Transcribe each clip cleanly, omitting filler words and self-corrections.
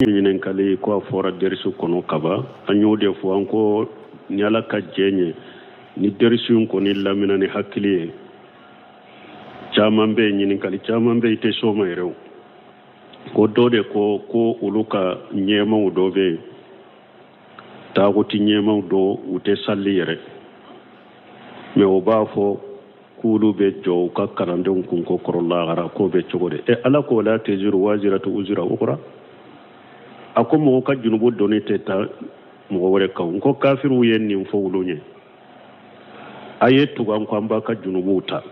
ñinen kali ko fora dersu kono kaba anyo de fo anko nyala ka jenye ni dersu ko ni lamina ni hakili chaman be ñinin kali chaman be ite soma rew ko dode ko uluka nyema udobe taguti nyema do ute salli yere me o ba fo kulu be jow ka karandon kun ko korolla gara ko be cogode e ala ko la tejiru waziratu uzra ukhra ako mo ka junubo donete ta mo wore ka ko kafiru yenni fo wulunye ayetu kan ko amba ka junubo ta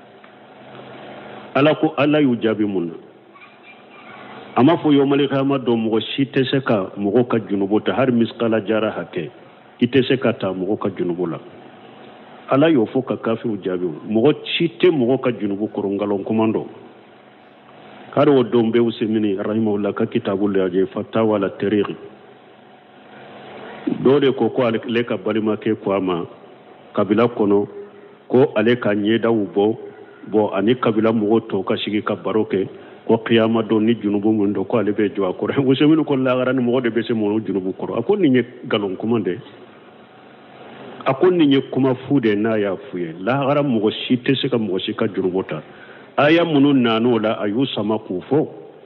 ala ko ala yujabi mun ama fo yomali khama do mo shite seka mo ka junubo ta har misqala jara hake ite seka ta mo ka junubo la ala yo fo ka kafiru jabi mo shite mo ka junubo korongalon komando karo wo dombe usemini rahimahullah ka kitabul yaje fatawa la tariqi dode ko ale ka balima ke ko ama kabila kono ko ale ka nyeda ubo bo ani kabila mo to ka shigi ka baroke ko qiyama do ni junubu mun do ko ale be jwa ko usemini ko la garan mo de be se mo junubu ko akon ni nye galon komande akon ni nye kuma fude na ya fuye la garan mo shite se ka mo shika junubota aya munun nano la ayu sama kufo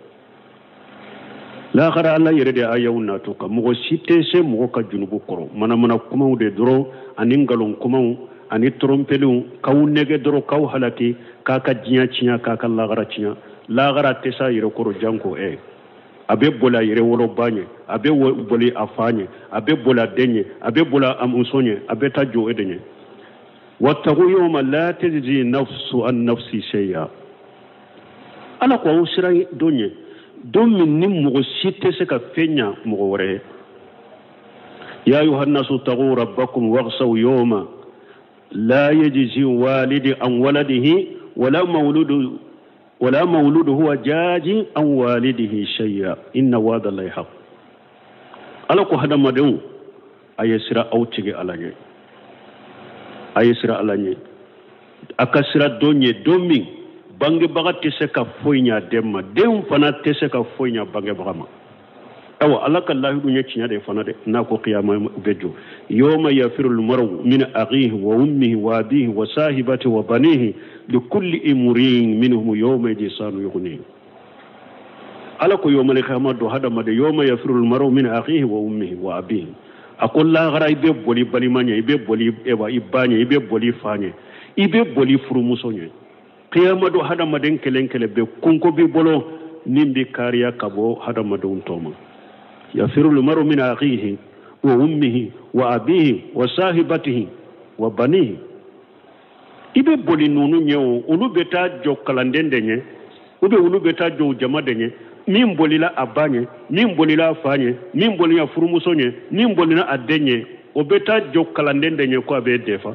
la khara alla yere de aya unna to ka mo site se mo ka junubu koro mana kuma de doro anin galon kuma ani trompelu kaw nege doro kaw halaki kaka jinya cinya kaka la khara cinya la khara tesa yere koro janko abe bola yere wolo banye abe boli afanye abe bola denye abe bola amusonye abe tajo edenye wattaqu yawma la tajzi nafsu an nafsi shay'a ala ko usira donye min nim mo site se ka fenya mo wore ya ayuhan nasu taqu rabbakum waghsaw yawma la yajzi walidi an waladihi wala mawludu huwa jaji an walidihi shay'a inna wa'da allahi haqq ala ko hadama den ayesira awtige alanye ayesira alanye akasira donye domin bange baga tese ka foynya demma dem fana tese ka foynya bange bagama awa alaka allah dunya cinya de fana de na ko qiyama bejo yawma yafiru almaru min akhihi wa ummihi wa abihi wa sahibati wa banihi li kulli imrin minhum yawma jisanu yughni alako yawma al-qiyamah do hadama de yawma yafiru almaru min akhihi wa ummihi wa abihi akol la gara ibe boli balimanya ibe boli ewa ibanye ibe boli fanye ibe boli furumusonye qiyama do hadama den kelenkele be kunko bi bolo nimbi kariya kabo hadama do untoma yafiru almaru min akhihi wa ummihi wa abihi wa sahibatihi wa banihi ibe boli nunu nyewo ulu beta jo kalandendenye ube ulu beta jo jamadenye min bolila abanye min bolila afanye min bolila furumusonye min bolila adenye o beta jo kalandendenye ko abe defa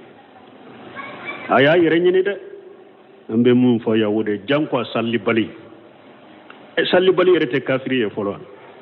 aya yere nyini de ambe mun fo yawude janko salli bali yere te kafiri e folo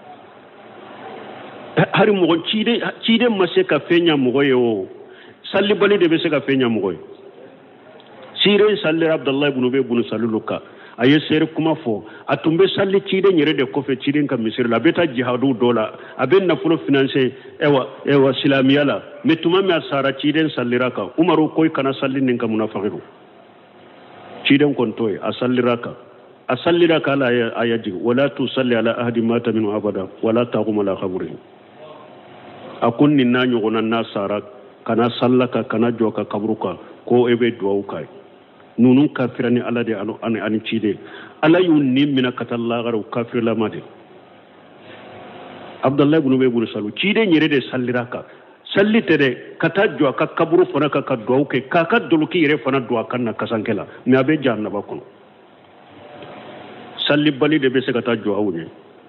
hari mo cide masse ka fenya mo yo salli bali de be se ka fenya mo yo sire salli abdullah ibn ubay ibn saluluka aye sere kuma fo atumbe salli cide nyere de ko fe cide ka misir la beta jihadu dola aben na fulo finance ewa silamiyala metuma me asara cide salliraka umaru koy kana salli nin ka munafiqu cide kon toy asalliraka la ayaji wala tusalli ala ahadi mata min abada wala taqum ala qabrihi akunni nanyo gona nasara kana sallaka kana joka kabruka ko ebe duauka nunun kafirani ala de ani cide ala yunni mina katalla garu kafir la made abdullah ibn ubay ibn salu cide nyere de salliraka sallite de kata jo ka kabru fana ka duauke ka duluki yere fana dua kanna kasankela mi abe janna bakon salli bali de be se kata jo awne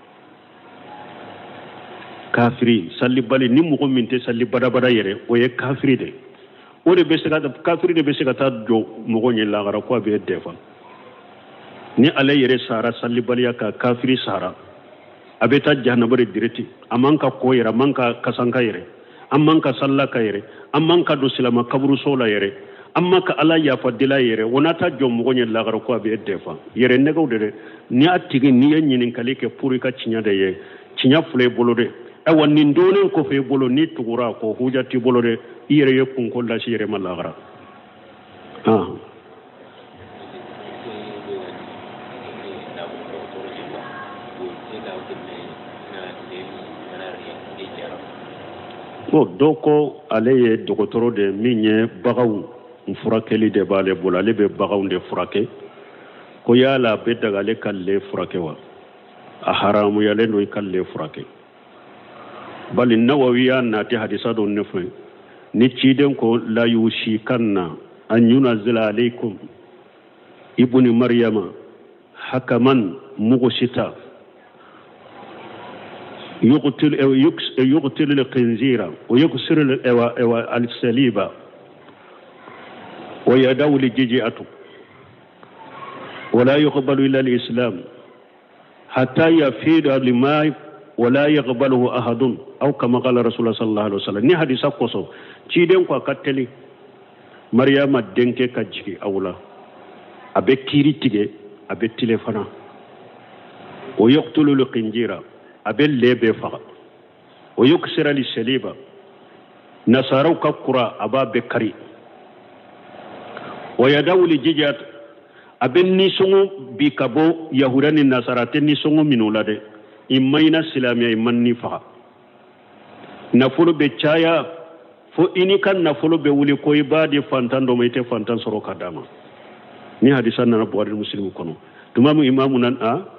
kafiri salli bali ni mo minte salli bada yere o ye kafiri de o de be se kata kafiri de be se kata jo mo gonye la gara ko be defa ni ale yere sara salli bali ka kafiri sara abeta jahannabare direti amanka ko yere amanka kasanka yere amanka sallaka yere amanka do silama kabru sola yere amma ka ala ya fadila yere wonata jo mo gonye la gara ko be defa yere nego de ni atigi ni yenyin kali ke puri ka cinya de ye tinya fule bolo de awa nin donen ko fe bolo ni tugura ko hujati bolo de ire ye kun ko la shire malagara doko ale ye dogotoro de min ye bagaw furakɛli de b'ale bolo ale bɛ bagaw de furakɛ ko yala bɛ daga ale ka le furakɛ wa a haramuyalen don i ka le furakɛ bali Nawawi y'a nati hadisa dɔ ne fɛ ni ciden ko la yushikanna an yunazila alaykum ibni maryama hakaman mughsita يقتل الخنزير ويكسر السليب ويدعو للجزية ولا يقبل إلا الإسلام حتى يفيد الماء ولا يقبله أحد أو كما قال رسول الله صلى الله عليه وسلم ni hadisa koso ciden ko kateli maryama denke kajiki awla abe kiri tige abe telefona o yaqtulu al-khinjira abe lebe faga o yuksira li saliba nasaraw ka kura aba be kari wa yadaw li jijat abe ni songo bi kabo yahudani nasarate ni songo minula de imayna silamiya imanni faga nafolo be chaya fo ini kan nafolo be wuli ko ibadi fantan do mayte fantan soro kadama ni hadisa na Bukhari Muslim kono tumamu imamu nan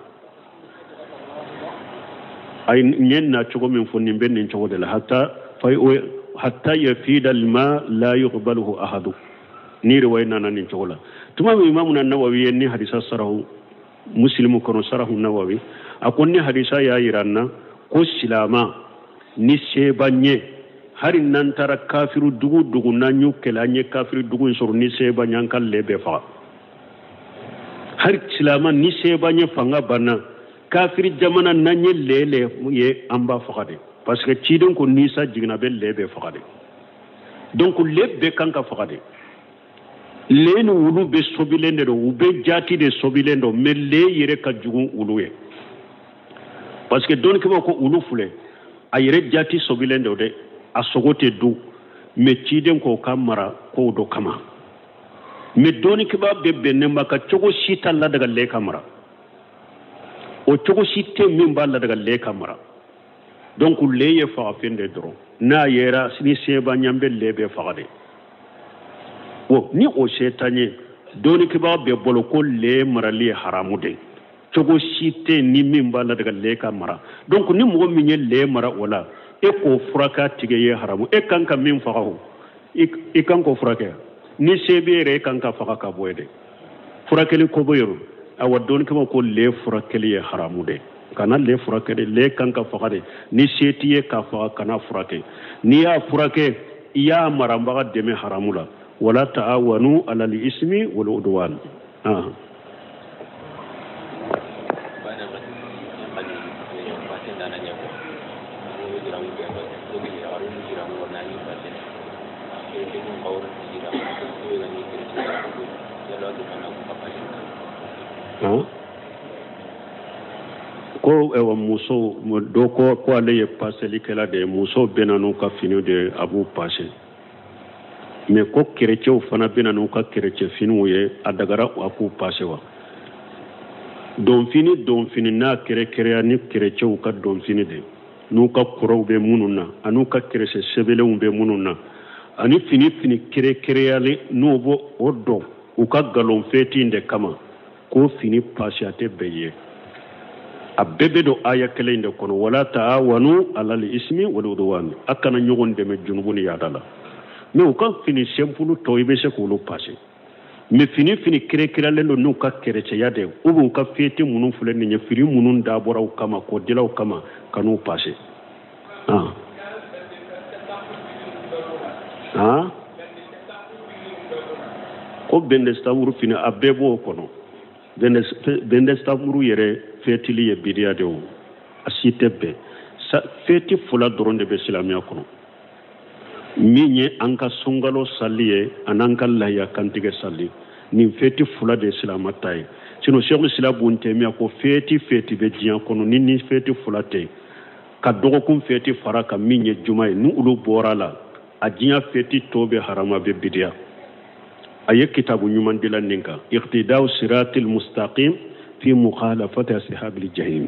ay nyen na cogo min fonni ben nin cogo de la hatta yafida alma la yuqbaluhu ahadu ni riwayna nan nin cogo la tuma imam an-Nawawi ni hadisa sarahu Muslim kono sarahu Nawawi akon ni hadisa ya iranna ko silama ni sebanye hari nan tara kafiru dugu nanyu kelanye kafiru dugu sor ni sebanyan kal lebe fa hari silama ni sebanye fanga bana kafiri jamana nanye lele ye amba fakade parce que cidon ko nisa jigna be lebe fakade donc lebe kanka fakade lenu wulu be sobilende do ube jati de sobilendo me le yere ka jugun uluye parce que don ko ulu fule ayere jati sobilendo de asogote du me cidon ko kamara ko do kama me doni kiba be benne maka chogo shita la daga le kamara o cogo sitte min balla daga le kamara donc leye fa fende dro na yera sini seba nyambe lebe faade wo ni o setanye doni ke ba be bolo ko le marali haramude cogo sitte ni min balla daga le kamara donc ni mo min le mara wala e ko furaka tige ye haramu e kanka min faaho e kanko furaka ni sebere kanka faka ka boyde furakeli ko boyro awa don kama ko le furakeli ye haramude kana le furakeli le kanka fakade ni setiye ka faka kana furake ni ya furake ya maramba deme haramula wala ta'awanu ala al-ismi wal udwan ko ewa muso doko ko ale ye paseli kela de muso benanu ka fini de abu passé mais ko chrétien fana benanu ka chrétien fini ye adagara aku passé wa don fini na kere ni chrétien ka don fini de nu ka koro be mununa anu ka chrétien sebeleu be mununa ani fini kere ale no bo odo u ka galon feti inde kama ko fini passé ate beye abebe do aya kelen de kono wala ta'awanu alal ismi wal udwan akana nyogon de me junubuni yadala me o kan fini sempulu to ibe se ko lo passé me fini kire lendo no ka kerece yade ubu ka feti munun fulen ni firi munun da boraw kama ko dilaw kama kanu passé ko bende stamuru fini abebo kono bende stamuru yere fetili ye bidiya de o asitebe sa feti fula doron de be silamiya kono minye anka sungalo saliye ananka laya kantige sali ni feti fula de silamataye sino shekhu silabun temiya ko feti be jiyan kono ni feti fula te ka dɔgɔkun feti fara ka min ye juma ye ni olu bɔra la a diɲɛ feti tɔ bɛ harama bɛ bidiya a ye kitabu ɲuman dila nin kan iqtidaw siratil mustaqim fi mukhalafati ashabil jahim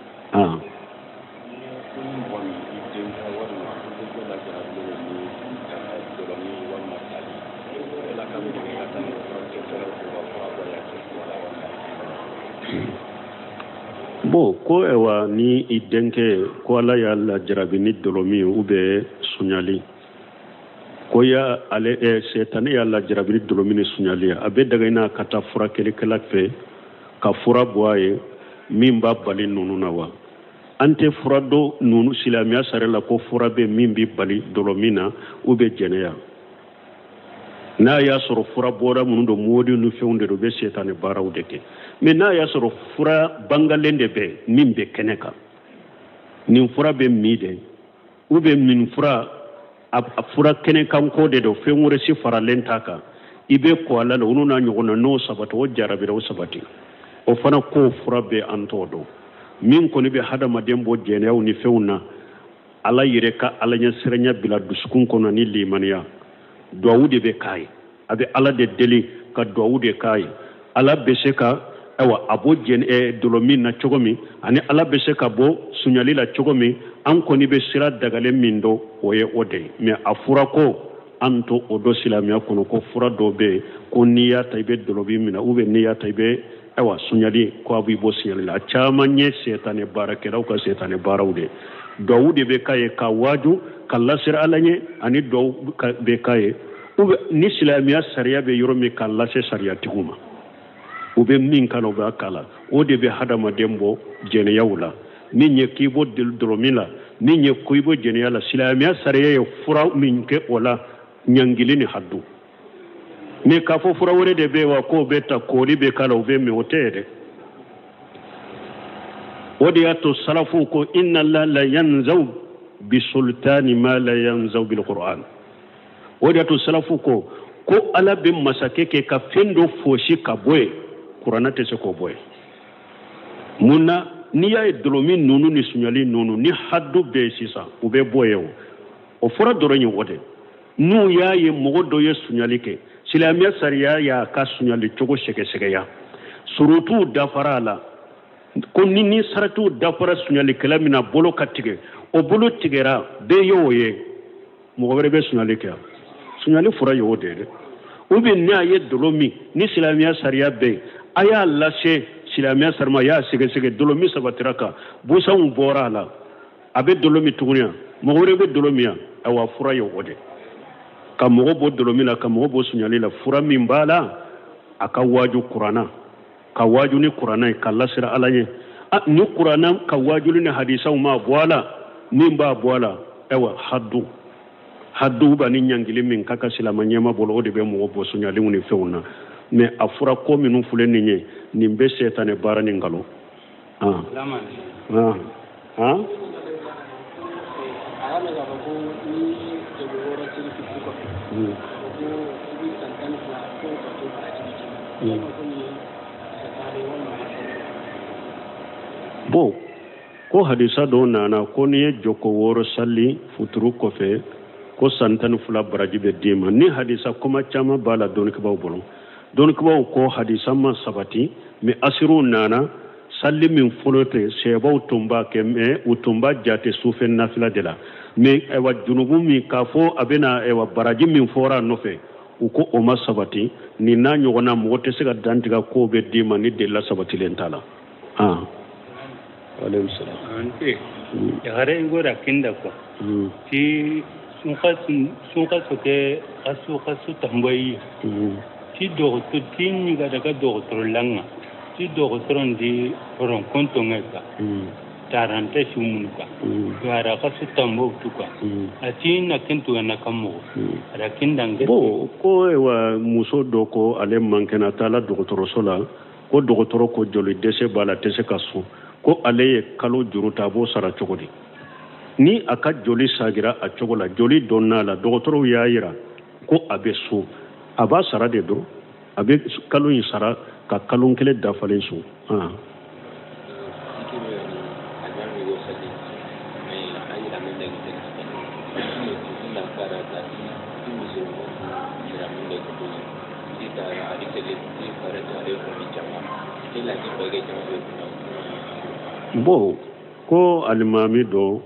bon ko ewa ni i denkɛ ko ala y'a lajarabi ni dolomi u bɛ suɲali ko ya ale setani y'a lajarabi ni dolomi ni suɲali a bɛ daga ina ka taa furakɛlikɛla fɛ ka fura bɔ a ye min b'a bali nunu na wa an tɛ fura dɔ nunu silamɛya sariya la ko fura bɛ min bɛ bali dolomi na u bɛ jɛnɛya n'a y'a sɔrɔ fura bɔra minnu don modi ni fɛnw de don u bɛ setani baaraw de kɛ mais n'a y'a sɔrɔ fura bangalen de bɛ min bɛ kɛnɛ kan nin fura bɛ min de ou bien nin fura a fura kɛnɛ kan ko de don fɛn wɛrɛ si faralen t'a kan i bɛ kɔ a la olu n'a ɲɔgɔnna n'o sabati o jarabira o sabati o fana ko fura bɛ an t'o dɔn min kɔni bɛ hadamaden bɔ jɛnɛyaw ni fɛnw na ala yɛrɛ ka ala ɲɛsiranya bila dusukun kɔnɔ ni limaniya duwawu de bɛ k'a ye a bɛ ala de deli ka duwawu de k'a ye ala bɛ se ka awa a bɔ dolomi na cogo min ani ala bɛ se ka bɔ suɲali la cogo min an kɔni bɛ sira dagalen min dɔn o ye o de ye mais a fura ko an to o dɔ silamɛya kɔnɔ ko fura dɔ bɛ yen ko n'i y'a ta i bɛ dolomi minɛ ou bien n'i y'a ta i bɛ awa suɲali ko a b'i bɔ suɲali la a caman ye setanɛ baarakɛlaw ka setanɛ baaraw de duwawu de bɛ k'a ye ka waaju ka lasira ala ɲɛ ani duwawu bɛ k'a ye ni silamɛya sariya bɛ yɔrɔ min k'a lase sariyatigiw ma u bɛ min kala u b'a kala o de bɛ hadamaden bɔ jɛnɛyaw la min ye k'i bɔ dolomi la min ye ko i bɔ jɛnɛya la silamɛya sariya ye fura min kɛ o la ɲangili ni haddu mais k'a fɔ fura wɛrɛ de bɛ wa k'o bɛ ta koori bɛ kala u bɛ min o tɛ ye dɛ o de y'a to salafu ko inna allaha la yanzaw bisultani ma la yanzaw bil qur'an o de y'a to salafu ko ala bɛ masakɛ kɛ ka fɛn dɔ fosi ka bɔ yen kuranɛ tɛ se k'o bɔ yen mun na n'i y'a ye dolomi ninnu ni suɲali ninnu ni haddu bɛ yen sisan u bɛ bɔ yen o fɔra dɔrɔn ye o de n'u y'a ye mɔgɔ dɔ ye suɲali kɛ silamɛya sariya y'a ka suɲali cogo sɛgɛsɛgɛya surutuw dafara a la ko ni saratiw dafara suɲalikɛla min na bolo ka tigɛ o bolo tigɛra bɛɛ ye o ye mɔgɔ wɛrɛ bɛ suɲali kɛ suɲali fura ye o de ye dɛ ou bien n'a ye dolomi ni silamɛya sariya bɛ yen a y'a lase silamɛya sariya ma a y'a sɛgɛsɛgɛ dolomi sabatira kan busanw bɔra a la a bɛ dolomi tuguni yan mɔgɔ wɛrɛ bɛ dolomi yan awa fura ye o de ka mɔgɔ bɔ dolomi la ka mɔgɔ bɔ suɲali la fura min b'a la a ka waaju kuranna ka waaju ni kuranna ye ka lasira ala ye ni kuranna ka waajuli ni hadisaw ma bɔ a la min b'a bɔ a la awa haddu ba ni ɲangili min ka ka silama ɲɛma bolo o de bɛ mɔgɔ bɔ suɲalenw ni fɛnw na mais a fura ko minnu filɛ nin ye nin bɛ setanɛ baara ni nkalon bon ko hadisa dɔw nana ko n'i ye joko 6 sali futuru kɔfɛ ko san 12 baraji bɛ d'i ma ni hadisa koma caman b'a la dɔnnikibaw bolo dɔnnikibaw ko hadisa ma sabati mais asiru nana sali min fɔlɔ tɛ sɛbaw tun b'a kɛ mais u tun b'a jate sufɛ nafila de la mais ayiwa junubu min k'a fɔ a bɛna ayiwa baraji min fɔra a nɔfɛ u ko o ma sabati nin n'a ɲɔgɔnna mɔgɔ tɛ se ka dantigɛ kow bɛ d'i ma ni delila sabatilen t'a la aleykum salam ante yare ngora kinda ko ti sunka soke kasu tambayi ti docteur ti ni ga daga docteur langa ti docteur ndi ron konto ngaka tarante shumunuka gara kasu tambo tuka ati na kintu na kamo ara kindange ko wa muso doko ale mankena tala docteur sola ko docteur ko joli dese bala tese kasu ko ale ye kalo juru ta bo sara cogo di ni a ka joli sagira a cogo la joli donna la dɔgɔtɔrɔw y'a yira ko a bɛ so a b'a sara de dɔrɔn a bɛ kalo in sara ka kalo kelen dafalen so Bo ko alimami do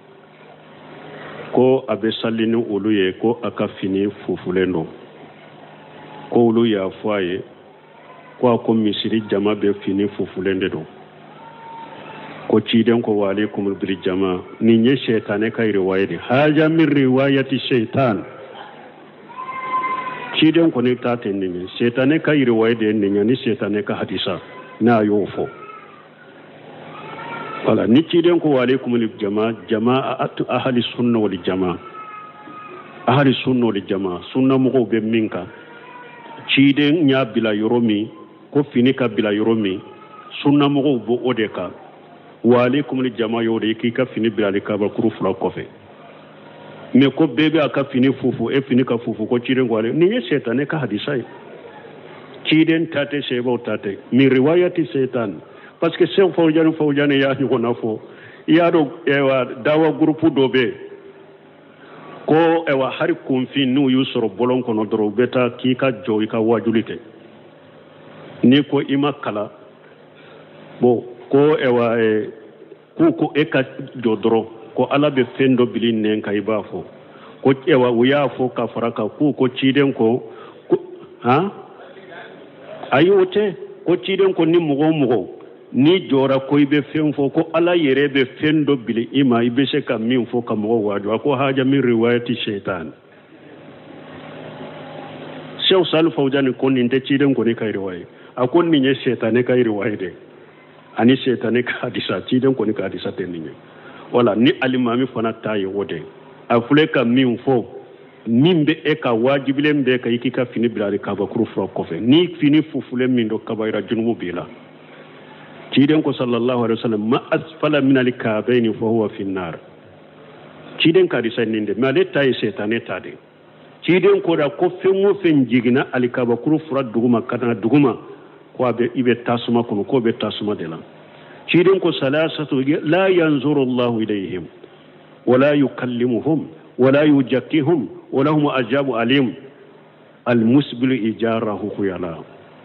ko abe salini olu ye ko aka fini fufulen do ko olu ya fwaye ko ko misiri jama be fini fufulen do ko ciden ko wa alaikum bil jama ni nye shaytane kai riwayati haja min riwayati shaytan ciden ko ne ta tenni shaytane kai riwayati ni shaytane ka hadisa na yofo wala ni ciden ko wa alaikum bil jama jamaa ahli sunna wal jamaa ahli sunna wal jamaa sunna mo be minka ciden nya bila yoromi ko fini ka bila yoromi sunna mo bo odeka wa alaikum li jama yode ki ka fini bilali ka ba kuru fula kofe me ko bebe aka fini fufu e fini ka fufu ko ciden gwale ni ye shaytan ka hadisai ciden tate shebo tate mi riwayati shaytan parce que c'est fawjane ya ni ko nafo ya do ewa dawa groupe dobe ko ewa hari konfi nu yusoro bolon kono doro beta ki ka joyi ka wajulite ni ko imakala bo ko ewa ko eka jodro ko ala be fendo bilin nen kay bafo ko ewa wuya fo ka faraka ko ciden ko ha ayote ko ciden ko ni mugo ni jora ko ibe fen fo ko ala yere be fendo bili ima ibe se ka min fo ka mugo wadu ko haja min riwayati shaytan Sheikh Salih Fawzan ko ni te ciden ko ni kay riwaye akon ni nye shaytan kay riwaye de ani shaytan ka hadisa ciden ko ni ka hadisa teninye wala ni alimami fana tayi wode afule ka min fo mimbe e ka wajibile mbe ka yiki ka fini bilari ka bakuru fro kofe ni fini fufule min do kabaira junubu bila ciden ko sallallahu alaihi wasallam ma asfala min al-ka'bayn fa huwa fi an-nar ciden ka hadisa ninde male tayi shaytan tade ciden ko da ko fenwo fen jigina alikaba kuru fura duguma kana duguma ko be ibe tasuma ko be tasuma de la ciden ko salasatu la yanzuru Allah ilayhim wala yukallimuhum wala yujakkihum wala hum ajabu alim almusbil ijarahu khuyala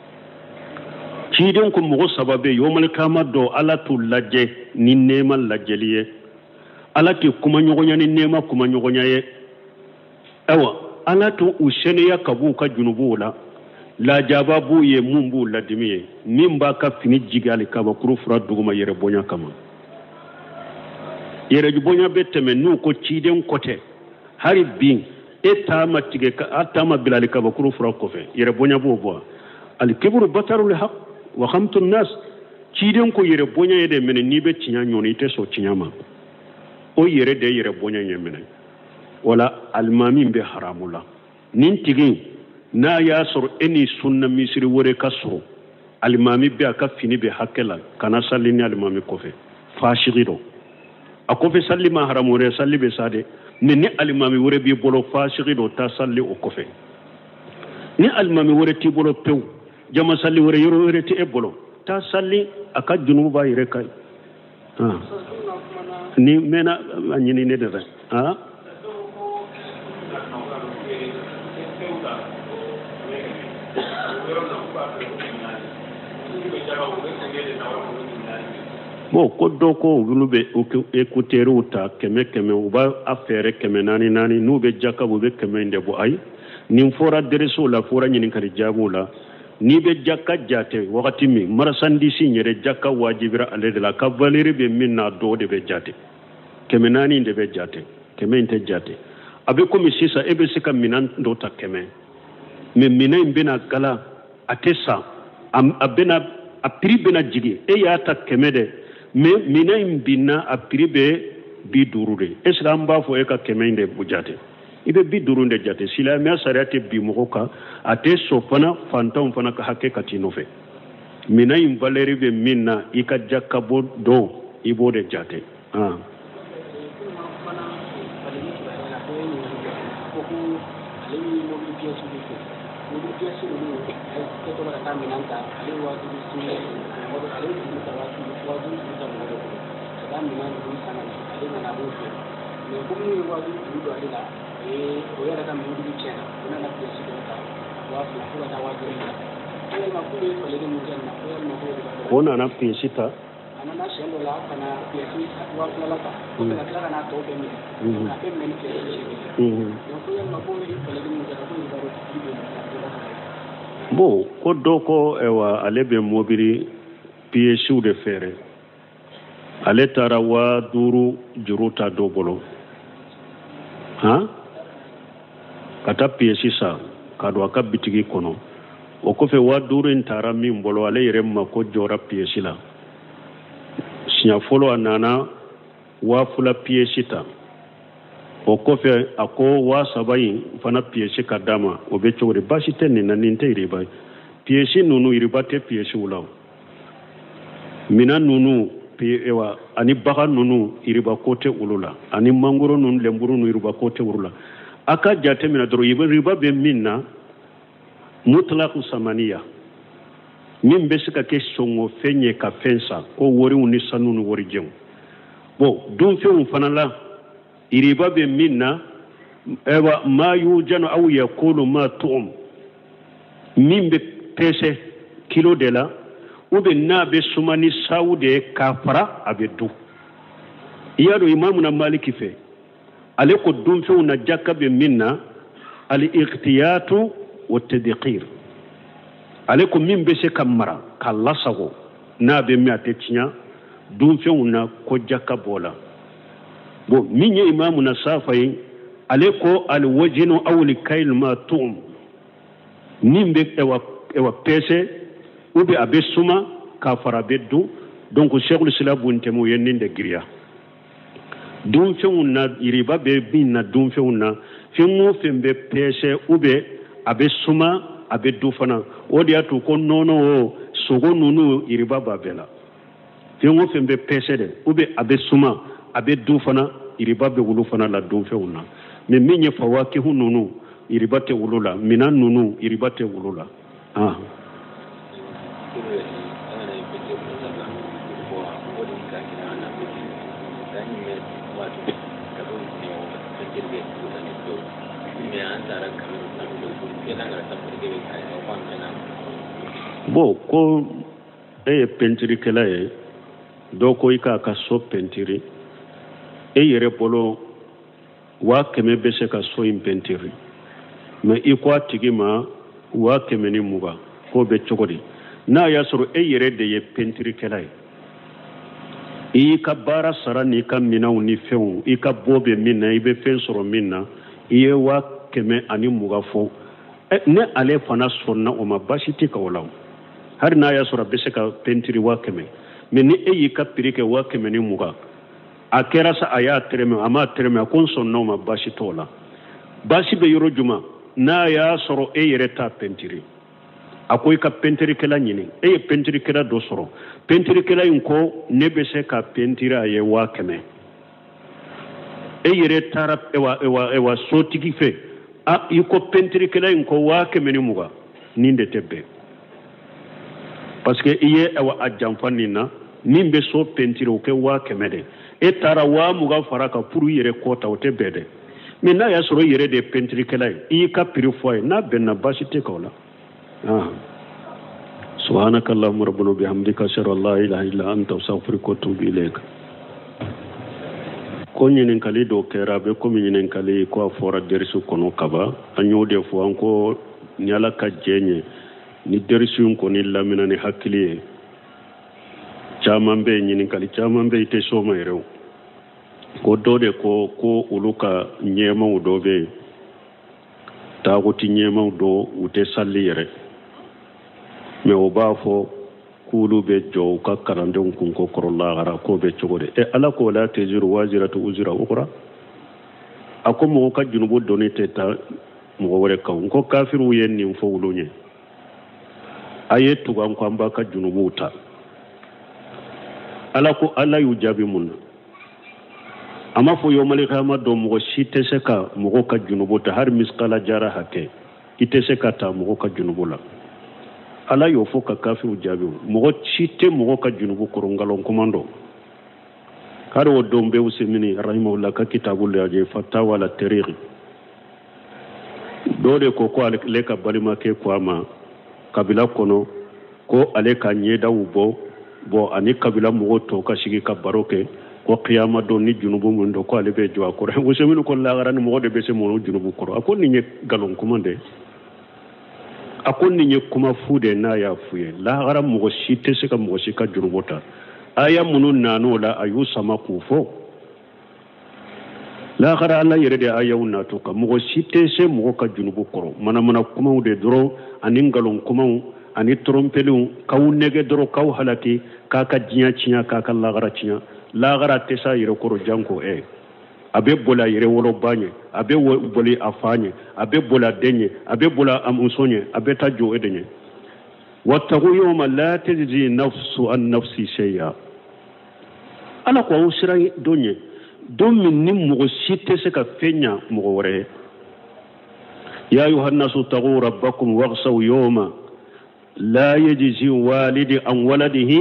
ciden ko mo sababe yomal kama do alatu lajje ni nemal lajjeliye alati kuma nyogonya ni nema kuma nyogonya ye awa alatu ushene ya kabu ka junubu la jababu ye mumbu la dimiye nimba ka fini jigali kaba kuru fura duguma yere bonya kama yere bonya beteme nu ko ciden kote hari bin etama tige ka atama bilali kaba kuru fura kofe yere bonya bobo al kibru batarul haq wa khamtun nas ciden ko yere bonya yede menen ni be cinya nyoni te so cinyama o yere de yere bonya nyemenen wala almami be haramula nin tigin na ya soro eni sunna misiri wore kasro alimami be aka fini be hakela kana sallini alimami kofe fashirido akofe salli ma haramore salli be sade ni alimami wore bi bolo fashirido ta salli o kofe ni alimami wore ti bolo pew jama salli wore yoro wore ti e bolo ta salli aka junuba yire kai ni mena anyini ne de ha bon ko doko wulube écouter uta keme uba affaire keme nani nube jaka bube keme ndebo ay nim fora dereso la fora nyini kari jabula ni be jaka jate wakati mi marasandi si nyere jaka wajibira ale de la cavalerie be minna do de be jate keme nani de be jate keme inte jate abe ko mi sisa ebe sika minan do ta keme me minay bena kala atesa abena a prix bena jigi e ya ta keme de me minay bina a prix be bi durude islam ba fo e ka keme inde bujate ibe bi durunde jate sila me asarate bi mokoka ate sofana fantom fana ka hakekati nofe minay valeri be minna ika jakabo do ibode jate Ona na piesita anana shendo la kana piesi wa kala ka ko na kala na to be ni na be men ke yo ko ya maboni ko le ni ka ko ni baro bo ko doko ewa alebe mobili piesi de fere ale tara wa duru juruta dobolo ha kata piesi sa kadwa ka bitigi kono o ko fe wa duru intara min bolo ale yeremma ko jora piesi la sinya folo anana wa fula piesi ta o ko fe ako wa sabai fana piesi kadama o be chori basite ni na ninte iriba piesi nunu iriba te piesi ulaw mina nunu ewa ani baga nunu iriba kote ulula ani mangoro nunu lemburu nunu iriba kote ulula aka jate mina doro riba be minna mutlaq samaniya min be sika ke songo fenye ka fensa ko wori uni sanunu wori jeng bo dum fe un fanala iriba be minna ewa ma yujanu aw yaqulu ma tu'um min be pese kilo de la ube na be sumani saude kafara abedu iyado imamu na maliki fe ale ko dum fe una jakka be minna al iqtiyatu wa tadqir ale ko min be se kamara kala sago na be mi atetinya dum fe una ko jakka bola bo minye imamu na safai ale ko al wajinu aw li kayl ma tum nimbe ewa pese ube abe suma kafara beddu donc cheikhul islam bunte mo yenninde griya dum feunna iriba be binna dum feunna fengo fembe pese ube abe suma abe du fana odi atu ko nono sogo nunu iriba babela fengo fembe pese de ube abe suma abe du fana iriba be wulu fana la dum feunna me minye fawaki hununu iriba te wulula minan nunu iriba te wulula ah bo ko pentiri kela e do ko ika ka so pentiri yere polo wa keme bese ka so in pentiri me ikwa tigima wa keme ni muga ko be chogodi na ya soro yere de ye pentiri kela e ka bara sara ni ka minaw ni few i ka bobe minna ibe fen soro minna iye wa keme ani muga fo ne ale fana sonna o ma bashiti ka walaw har na ya sura bese ka pentiri wa keme me ni yi ka pirike wa keme ni muga akera sa aya treme ama treme kon sonna o ma bashito la bashi be yoro juma na ya soro yere ta pentiri akoy ka pentiri kala nyini pentiri kala do soro pentiri kala ko ne bese ka pentira ye wa keme yere tarap ewa sotigi fe a iko pentiri kala ko wa keme ni muga ninde tebbe parce que iye ewa ajamfani na nimbe so pentiri ke wa keme de tara wa muga faraka pour yere kota o tebbe de mais na ya soro yere de pentiri kala ka piri foy na benna basite kawla ah subhanakallahumma rabbana bihamdika ashhadu an la ilaha illa anta astaghfiruka wa atubu ilayk ko nyinen kali do kerabe ko nyinen kali ko fora derisu kono kaba anyode fo anko nyala ka jenye ni derisu ko ni lamina ni hakili chama be nyinen kali chama be ite so may rew ko dode ko uluka nyema udobe taguti nyema udo ute sallire me obafo kulu be jow ka karandon kun ko korolla gara ko be chogode ala ko la tejiru waziratu uzra ukhra akomo ka junubo donete ta mo wore ka ko kafiru yenni fo wulunye ayetu kan ko amba ka junubo ta ala ko ala yujabi mun ama fo yomali khama do mo shite se ka mo ka junubo ta har misqala jara hake ite se ka ta mo ka junubo la ala yo fo ka kafiru jabi mo chite mo ka junubu korongalon komando kare wo dombe usemini rahimahullah ka kitabul yaje fatawa la tariq dole ko ale ka balima ke ko ama kabila kono ko ale ka nyeda ubo bo ani kabila mo to ka sigi ka baroke ko qiyama do ni junubu mun do ko ale be jwa ko wo seminu ko la garan mo de be se mo junubu ko akon ni nye galon kumande akon ni nye kuma fude na ya fuye la garan mo shite se ka mo shika junubota aya munun nano la ayu sama kufo la gara Allah yere de aya unna to ka mo shite se mo ka junubu ko mana kuma de doro anin galon kuma ani trompelu kaw nege doro kaw halaki kaka jinya cinya kaka lagara cinya lagara tesa yere koro janko abe bola yere wolo banye abe boli afanye abe bola denye abe bola amusonye abe tajo edenye wattaqu yawma la tajzi nafsu an nafsi shay'a ala ko usira donye domin nim mo site se ka fenya mo wore ya ayuhan nasu taqu rabbakum waghsaw yawma لا يجزي والد عن ولده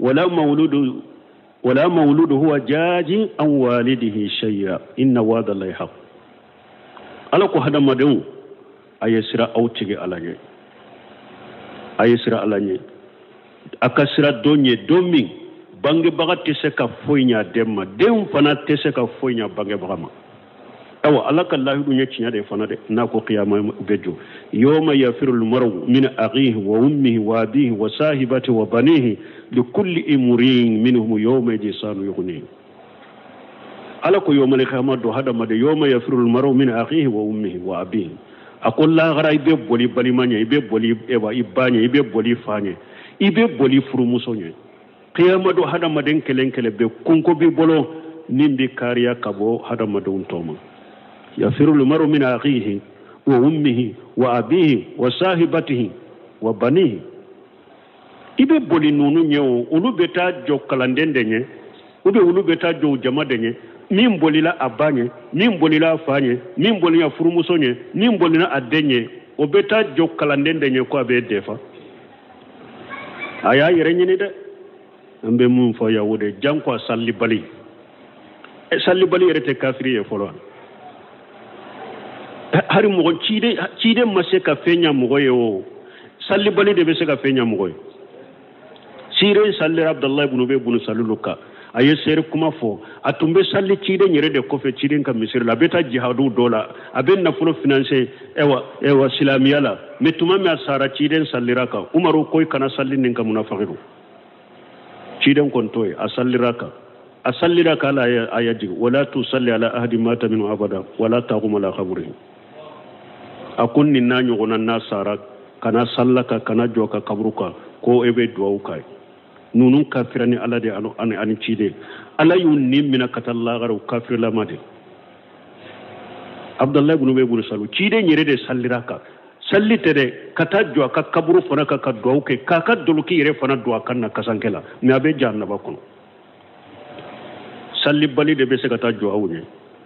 ولا مولود هو جاج عن والده شيئا إن وعد الله حق ألكو هذا مدعو أيسرا أوتشي على أيسرا على أكسرا دوني دومين bangi baga teseka foinya demma dem fana teseka foinya bangi bagama awa alaka allah dunya cinya de fana de na ko qiyama bejo yawma yafiru almaru min akhihi wa ummihi wa abihi wa sahibati wa banihi li kulli imrin minhum yawma jisanu yughni alako yawma al-qiyamah do hada made yawma yafiru almaru min akhihi wa ummihi wa abihi akol la gara ibe boli balimanya ibe boli ewa ibanya ibe boli fanye ibe boli furumusonye qiyama do hada maden kelenkele be kunko bi bolo nimbi kariya kabo hada madun toma yafiru almaru min akhihi wa ummihi wa abihi wa sahibatihi wa banihi ibe boli nunu nyewo ulu beta jo kalandendenye ube ulu beta jo jamadenye min bolila abanye min bolila afanye min bolila furumusonye min bolila adenye o beta jo kalandendenye ko abe defa aya yerenyini de ambe mun fo yawude janko salli bali yerete kafiri e folo hari mo cide masse ka fenya mo yo salli bali de be se ka fenya mo sire salli abdullah ibn ubay ibn saluluka aye sere kuma fo atumbe salli cide nyere de ko fe cide ka misir la beta jihadu dola aben na fulo finance ewa islamiyala metuma me asara cide salliraka umaru koy kana salli nin ka munafiqu cide kon toy asalliraka la ayaji wala tusalli ala ahadi mata min abada wala taqum ala qabrihi akunni nanyo gona nasara kana sallaka kana joka kabruka ko ebe duauka nunun kafirani ala de ani cide ala yunni mina katalla garu kafir la made abdullah ibn ubay ibn salu cide nyere de salliraka sallite de kata joka kabru fana ka duauke kaka doluki yere fana dua kanna kasankela mi abe jannaba kono salli bali de be se kata joawne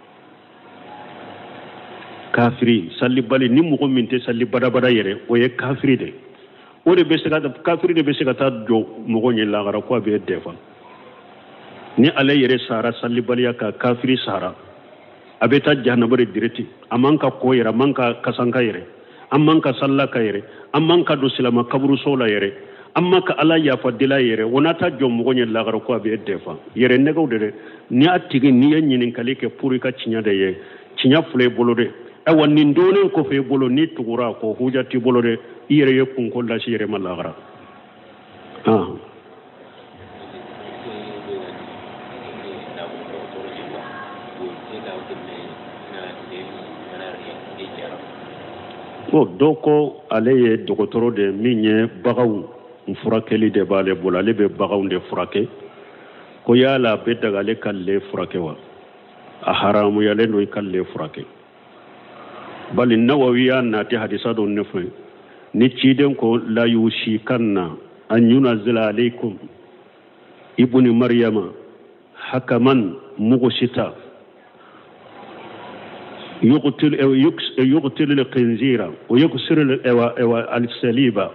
kafiri salli bali ni mo minte salli bada yere o ye kafiri de o de be se kata kafiri de be se kata jo mo gonye la gara ko be defa ni ale yere sara salli bali ka kafiri sara abeta jahannaba de direti amanka ko yere amanka kasanka yere amanka sallaka yere amanka do silama kabru sola yere amma ka ala ya fadila yere wonata jom mo gonye la gara ko be defa yere nego de ni atigi ni yanyinin kale ke puri ka cinya de ye cinya fule bolo de awa nin donen ko fe bolo ni tugura ko hujati bolo de yere ye kun ko la yere malagara o doko ale ye dogotoro de minye bagaw furakeli de bale bola le be bagaw de furake ko yala be daga le kalle furake wa a haramu yale no kalle furake bali nawawi na ti hadisa don nefu ni ciden ko la yushi kanna an yunazila alaikum ibnu maryama hakaman mughshita يقتل الخنزير ويكسر السليبة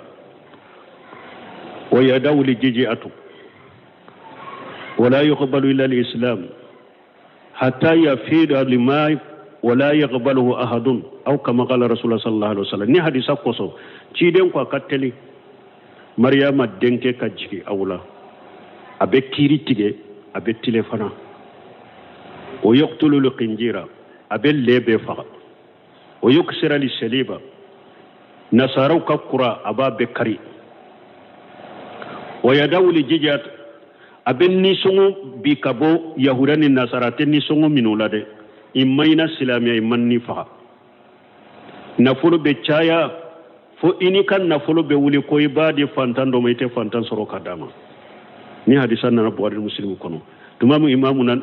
ويدعو لجيجئة ولا يقبل إلا الإسلام حتى يفيد لما ولا يقبله أحد أو كما قال رسول الله صلى الله عليه وسلم ني حديثا كوسو تشيدن كو كاتلي مريم دنكي كاجي أولا أبي كيري تيجي أبي تليفونا ويقتل القنجيرة أبي ليبي فقط ويكسر للسليبة نصارو كقرا أبا بكري ويداول لجيجات أبي نيسونو بيكابو يهودان النصارى نيسونو منو لدي إماينا سلامي إماني فقط نفولو بچايا fo ini kan nafolo be wuli ko ibadi fantan do mayte fantan soro kadama ni hadisan na Bukhari Muslim kono tumamu imamu nan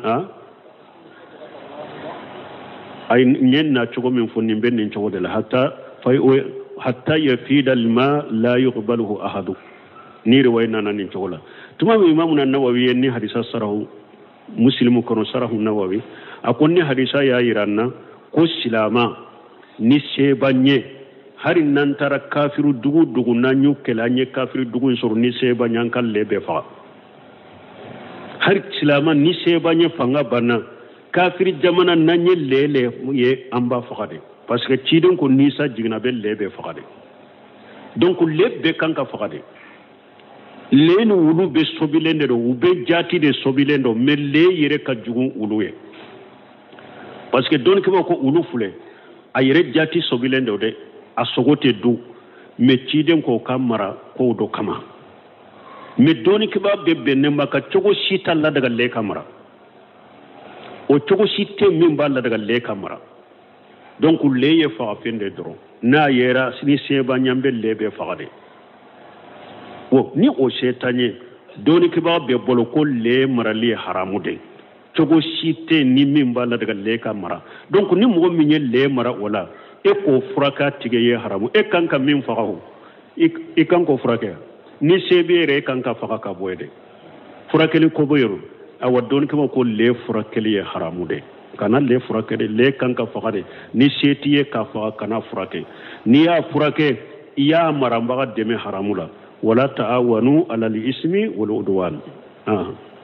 ay nyen na chogo min fonni benni chogo de la hatta yafida alma la yuqbaluhu ahadu ni riwayna nan chogo la tumamu imamu nan Nawawi ni hadisa sarahu Muslim kono sarahu Nawawi akonni hadisa ya iranna ko silama ni sebanye hari nan tara kafiru dugu nanyu kelanye kafiru dugu soro ni seba nyankal lebe fa hari silama ni seba nya fanga bana kafiri jamana nanye lele ye amba fakade parce que cidon ko ni sa jigna be lebe fakade donc lebe kanka fakade lenu wulu be sobilende do ube jati de sobilendo melle yere ka jugu uluye parce que don ko ulu fule ayere jati sobilendo de a sogote du me ciden ko kamara ko do kama me doni kiba bebbe ne maka cogo shita la daga le kamara o cogo shite min balla daga le kamara donc leye fa fende dro na yera sini seba nyambe lebe faade wo ni o shetanye doni kiba be bolo ko le marali haramude cogo shite ni min balla daga le kamara donc ni mo minye le mara wala e ko furaka tige ye haramu e kanka min fagahu e kanko furaka ni sebere kanka faga ka boyde furakeli ko boyru awadon kama ko le furakeli ye haramu de kana le furakeli le kanka fagade ni setiye ka faga kana furake ni ya furake ya maramba deme haramula wala ta'awanu ala al-ismi wal udwan